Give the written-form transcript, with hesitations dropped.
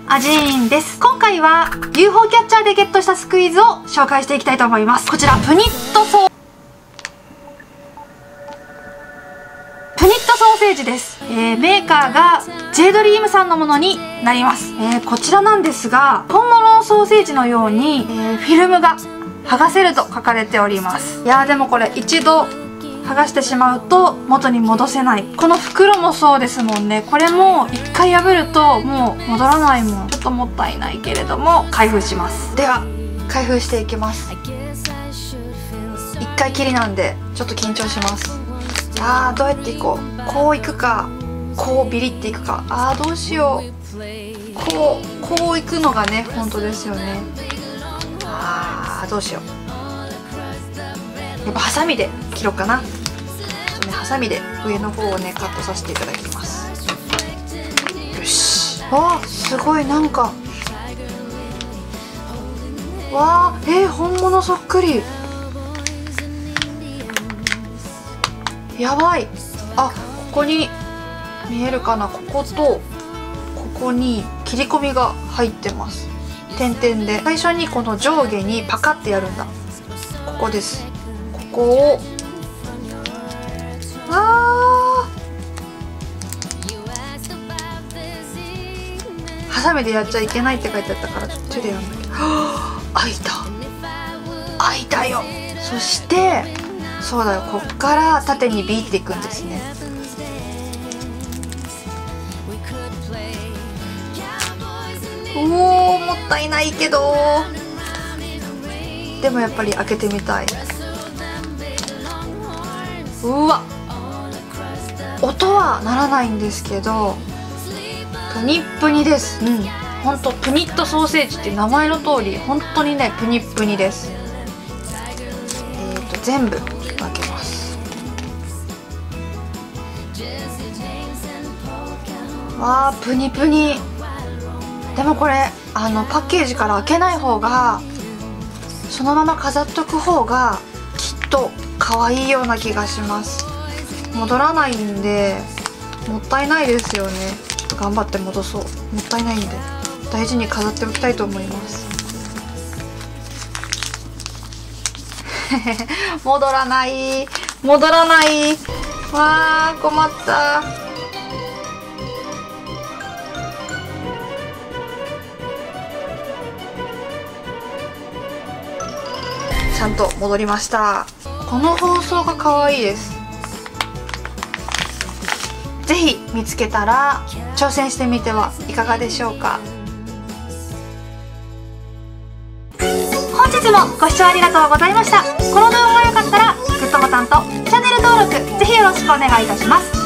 アジーンです。今回は UFO キャッチャーでゲットしたスクイーズを紹介していきたいと思います。こちらプニットソーセージです。メーカーが J ドリームさんのものになります。こちらなんですが、本物のソーセージのように、フィルムが剥がせると書かれております。いやーでもこれ一度剥がしてしまうと元に戻せない。この袋もそうですもんね。これも一回破るともう戻らないもん。ちょっともったいないけれども開封します。では開封していきます。一回きりなんでちょっと緊張します。どうやっていこう。こういくかこうビリっていくか。どうしよう。こういくのがね本当ですよね。どうしよう。やっぱハサミで切ろうかな。ちょっとねハサミで上の方をねカットさせていただきます。よし。すごいなんか本物そっくり。やばい。ここに見えるかな。こことここに切り込みが入ってます。点々で最初にこの上下にパカってやるんだ。ここです。ここをハサミでやっちゃいけないって書いてあったから手でやるんだけど、開いたよ。そしてそうだよ、こっから縦にビーっていくんですね。もったいないけど、でもやっぱり開けてみたい。音はならないんですけどプニップニです。ほんとプニットソーセージって名前の通り本当にねプニップニです。全部開けます。プニプニ。でもこれパッケージから開けない方が、そのまま飾っとく方がきっと可愛いような気がします。戻らないんでもったいないですよね。ちょっと頑張って戻そう。もったいないんで大事に飾っておきたいと思います。戻らない。困った。ちゃんと戻りました。この包装が可愛いです。ぜひ見つけたら挑戦してみてはいかがでしょうか。本日もご視聴ありがとうございました。この動画が良かったらグッドボタンとチャンネル登録ぜひよろしくお願いいたします。